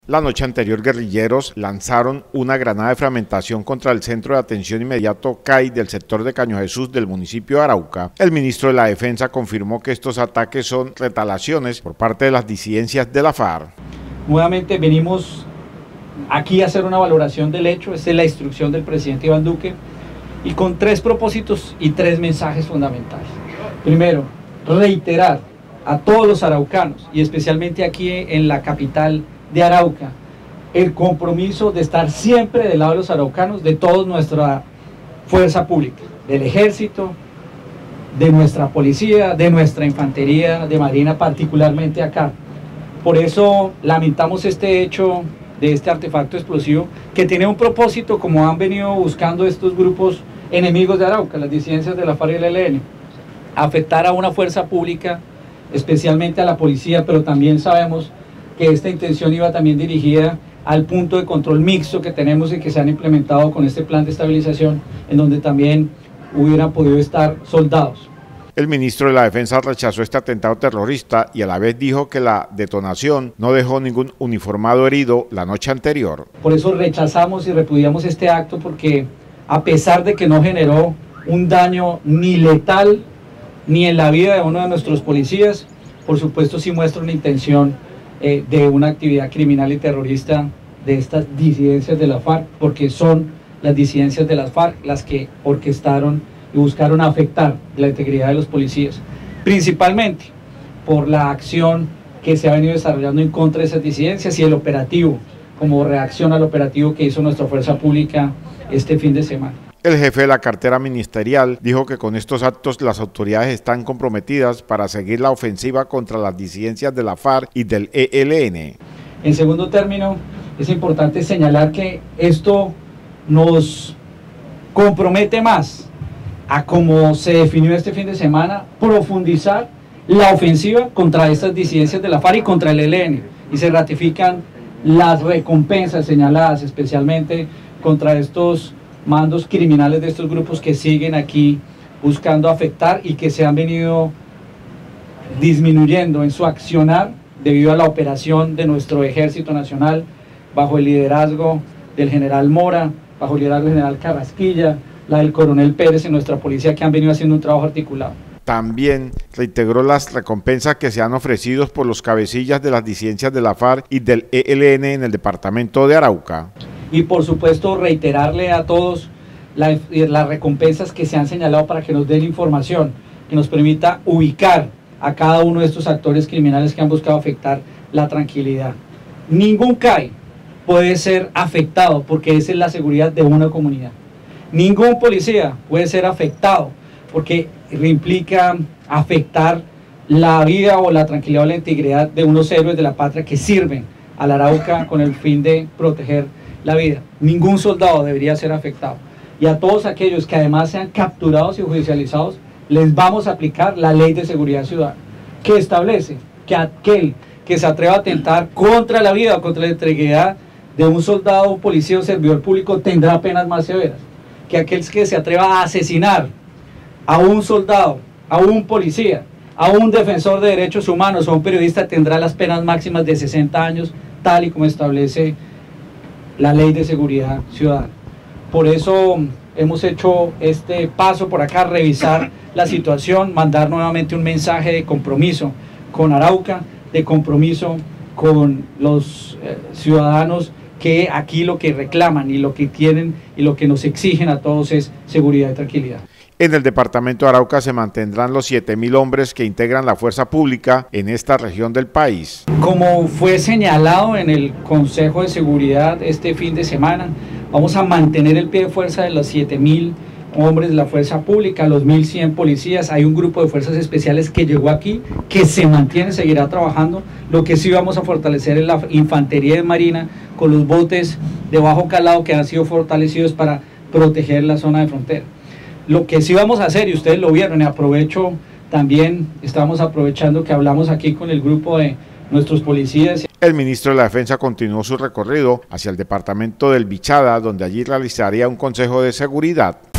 La noche anterior, guerrilleros lanzaron una granada de fragmentación contra el Centro de Atención Inmediato CAI del sector de Caño Jesús del municipio de Arauca. El ministro de la Defensa confirmó que estos ataques son retaliaciones por parte de las disidencias de la FARC. Nuevamente venimos aquí a hacer una valoración del hecho. Esta es la instrucción del presidente Iván Duque, y con 3 propósitos y 3 mensajes fundamentales. Primero, reiterar a todos los araucanos, y especialmente aquí en la capital de Arauca, el compromiso de estar siempre del lado de los araucanos, de toda nuestra fuerza pública, del ejército, de nuestra policía, de nuestra infantería, de marina, particularmente acá. Por eso lamentamos este hecho de este artefacto explosivo, que tiene un propósito, como han venido buscando estos grupos enemigos de Arauca, las disidencias de la FARC y el ELN, afectar a una fuerza pública, especialmente a la policía, pero también sabemos que esta intención iba también dirigida al punto de control mixto que tenemos y que se han implementado con este plan de estabilización, en donde también hubieran podido estar soldados. El ministro de la Defensa rechazó este atentado terrorista y a la vez dijo que la detonación no dejó ningún uniformado herido la noche anterior. Por eso rechazamos y repudiamos este acto, porque a pesar de que no generó un daño ni letal ni en la vida de uno de nuestros policías, por supuesto sí muestra una intención de una actividad criminal y terrorista de estas disidencias de la FARC, porque son las disidencias de las FARC las que orquestaron y buscaron afectar la integridad de los policías, principalmente por la acción que se ha venido desarrollando en contra de esas disidencias y el operativo, como reacción al operativo que hizo nuestra fuerza pública este fin de semana. El jefe de la cartera ministerial dijo que con estos actos las autoridades están comprometidas para seguir la ofensiva contra las disidencias de la FARC y del ELN. En segundo término, es importante señalar que esto nos compromete más a, como se definió este fin de semana, profundizar la ofensiva contra estas disidencias de la FARC y contra el ELN, y se ratifican las recompensas señaladas especialmente contra estos mandos criminales de estos grupos que siguen aquí buscando afectar y que se han venido disminuyendo en su accionar debido a la operación de nuestro Ejército Nacional bajo el liderazgo del general Mora, bajo el liderazgo del general Carrasquilla, la del coronel Pérez y nuestra policía, que han venido haciendo un trabajo articulado. También reintegró las recompensas que se han ofrecido por los cabecillas de las disidencias de la FARC y del ELN en el departamento de Arauca. Y por supuesto reiterarle a todos las recompensas que se han señalado para que nos den información, que nos permita ubicar a cada uno de estos actores criminales que han buscado afectar la tranquilidad. Ningún CAI puede ser afectado, porque esa es la seguridad de una comunidad. Ningún policía puede ser afectado, porque implica afectar la vida o la tranquilidad o la integridad de unos héroes de la patria que sirven a la Arauca con el fin de proteger la vida. Ningún soldado debería ser afectado. Y a todos aquellos que además sean capturados y judicializados, les vamos a aplicar la Ley de Seguridad Ciudadana, que establece que aquel que se atreva a atentar contra la vida o contra la integridad de un soldado, un policía o servidor público tendrá penas más severas. Que aquel que se atreva a asesinar a un soldado, a un policía, a un defensor de derechos humanos o a un periodista tendrá las penas máximas de 60 años, tal y como establece la Ley de Seguridad Ciudadana. Por eso hemos hecho este paso por acá, revisar la situación, mandar nuevamente un mensaje de compromiso con Arauca, de compromiso con los ciudadanos que aquí lo que reclaman y lo que tienen y lo que nos exigen a todos es seguridad y tranquilidad. En el departamento de Arauca se mantendrán los 7.000 hombres que integran la fuerza pública en esta región del país. Como fue señalado en el Consejo de Seguridad este fin de semana, vamos a mantener el pie de fuerza de los 7.000 hombres de la fuerza pública, los 1.100 policías. Hay un grupo de fuerzas especiales que llegó aquí, que se mantiene, seguirá trabajando. Lo que sí vamos a fortalecer es la infantería de marina con los botes de bajo calado que han sido fortalecidos para proteger la zona de frontera. Lo que sí vamos a hacer, y ustedes lo vieron, y aprovecho también, estamos aprovechando que hablamos aquí con el grupo de nuestros policías. El ministro de la Defensa continuó su recorrido hacia el departamento del Bichada, donde allí realizaría un consejo de seguridad.